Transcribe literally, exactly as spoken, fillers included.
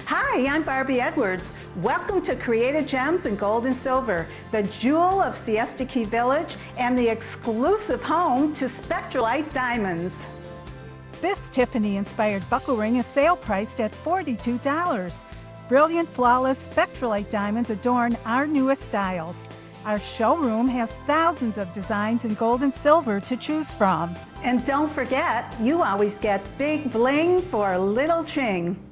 Hi, I'm Barbie Edwards. Welcome to Creative Gems in Gold and Silver, the jewel of Siesta Key Village and the exclusive home to Spectralite diamonds. This Tiffany-inspired buckle ring is sale priced at forty-two dollars. Brilliant, flawless Spectralite diamonds adorn our newest styles. Our showroom has thousands of designs in gold and silver to choose from. And don't forget, you always get big bling for little ching.